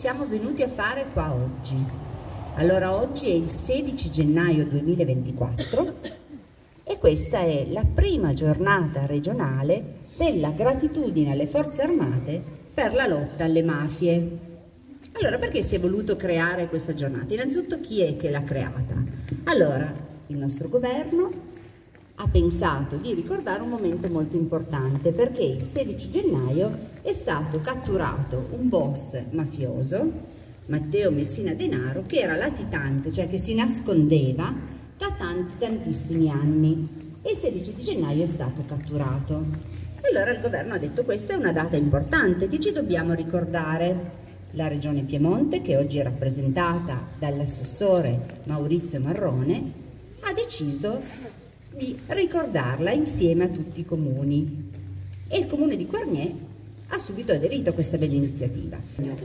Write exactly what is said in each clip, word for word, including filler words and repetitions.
siamo venuti a fare qua oggi? Allora, oggi è il sedici gennaio duemilaventiquattro e questa è la prima giornata regionale della gratitudine alle Forze Armate per la lotta alle mafie. Allora, perché si è voluto creare questa giornata? Innanzitutto, chi è che l'ha creata? Allora, il nostro governo ha pensato di ricordare un momento molto importante, perché il sedici gennaio è stato catturato un boss mafioso, Matteo Messina Denaro, che era latitante, cioè che si nascondeva da tanti tantissimi anni, e il sedici di gennaio è stato catturato. Allora il governo ha detto: questa è una data importante che ci dobbiamo ricordare. La regione Piemonte, che oggi è rappresentata dall'assessore Maurizio Marrone, ha deciso di ricordarla insieme a tutti i comuni, e il comune di Quarnier ha subito aderito a questa bella iniziativa.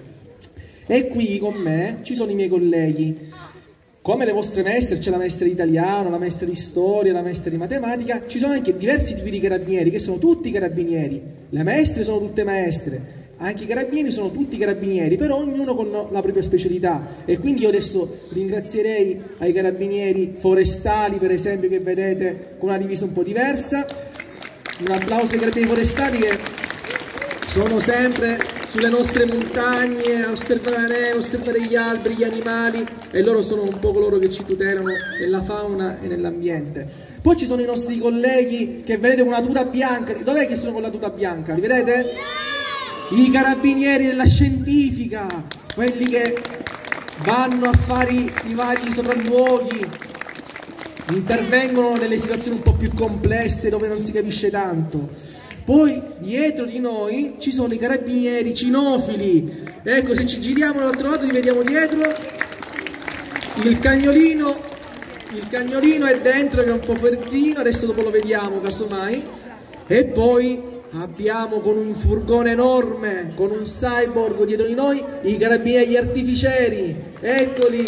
E qui con me ci sono i miei colleghi. Come le vostre maestre, c'è la maestra di italiano, la maestra di storia, la maestra di matematica, ci sono anche diversi tipi di carabinieri, che sono tutti carabinieri. Le maestre sono tutte maestre, anche i carabinieri sono tutti carabinieri, però ognuno con la propria specialità. E quindi io adesso ringrazierei ai carabinieri forestali, per esempio, che vedete con una divisa un po' diversa. Un applauso ai carabinieri forestali che sono sempre sulle nostre montagne a osservare la neve, osservare gli alberi, gli animali, e loro sono un po' coloro che ci tutelano nella fauna e nell'ambiente. Poi ci sono i nostri colleghi che vedete con una tuta bianca. Dov'è che sono con la tuta bianca? Li vedete? I carabinieri della scientifica, quelli che vanno a fare i, i vari sopralluoghi, intervengono nelle situazioni un po' più complesse dove non si capisce tanto. Poi dietro di noi ci sono i carabinieri cinofili. Ecco, se ci giriamo dall'altro lato li vediamo dietro. Il cagnolino, il cagnolino è dentro, che è un po' freddino, adesso dopo lo vediamo casomai. E poi abbiamo, con un furgone enorme, con un cyborg dietro di noi, i carabinieri artificieri. Eccoli.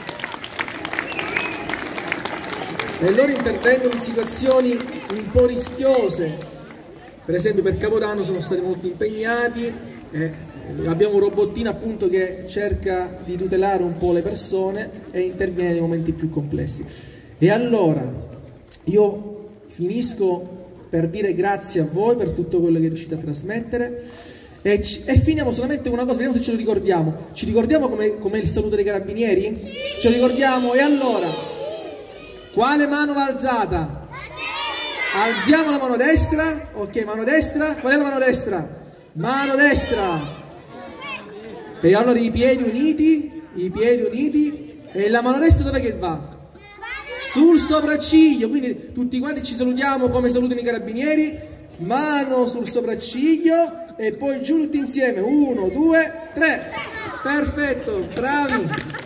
E loro intervengono in situazioni un po' rischiose. Per esempio per Capodanno sono stati molto impegnati, eh, abbiamo un robottino appunto che cerca di tutelare un po' le persone e interviene nei momenti più complessi. E allora io finisco per dire grazie a voi per tutto quello che riuscite a trasmettere, e, e finiamo solamente con una cosa, vediamo se ce lo ricordiamo. Ci ricordiamo come com il saluto dei carabinieri? Ce lo ricordiamo? E allora, quale mano va alzata? Alziamo la mano destra. Ok, mano destra. Qual è la mano destra? Mano destra. E allora i piedi uniti, i piedi uniti, e la mano destra dov'è che va? Sul sopracciglio. Quindi tutti quanti ci salutiamo come salutano i carabinieri. Mano sul sopracciglio e poi giù tutti insieme. Uno, due, tre. Perfetto, bravi.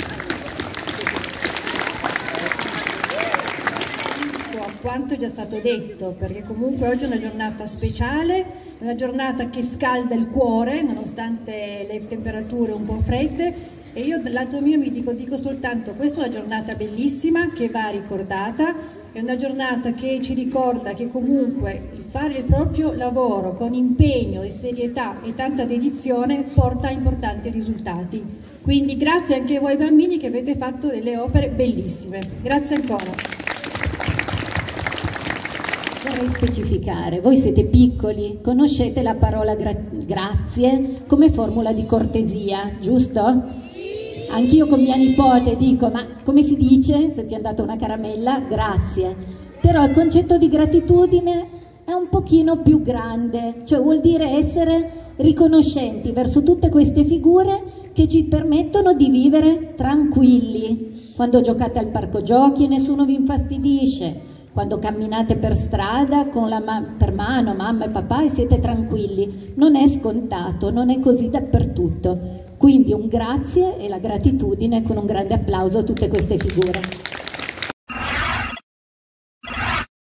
Quanto è già stato detto, perché comunque oggi è una giornata speciale, una giornata che scalda il cuore nonostante le temperature un po' fredde, e io dal lato mio mi dico, dico soltanto: questa è una giornata bellissima che va ricordata, è una giornata che ci ricorda che comunque il fare il proprio lavoro con impegno e serietà e tanta dedizione porta a importanti risultati. Quindi grazie anche a voi bambini che avete fatto delle opere bellissime. Grazie ancora. Vorrei specificare, voi siete piccoli, conoscete la parola gra grazie come formula di cortesia, giusto? Sì. Anch'io con mia nipote dico: ma come si dice se ti è andata una caramella? Grazie. Però il concetto di gratitudine è un pochino più grande, cioè vuol dire essere riconoscenti verso tutte queste figure che ci permettono di vivere tranquilli. Quando giocate al parco giochi e nessuno vi infastidisce, quando camminate per strada con la ma per mano mamma e papà e siete tranquilli. Non è scontato, non è così dappertutto. Quindi un grazie e la gratitudine, con un grande applauso a tutte queste figure.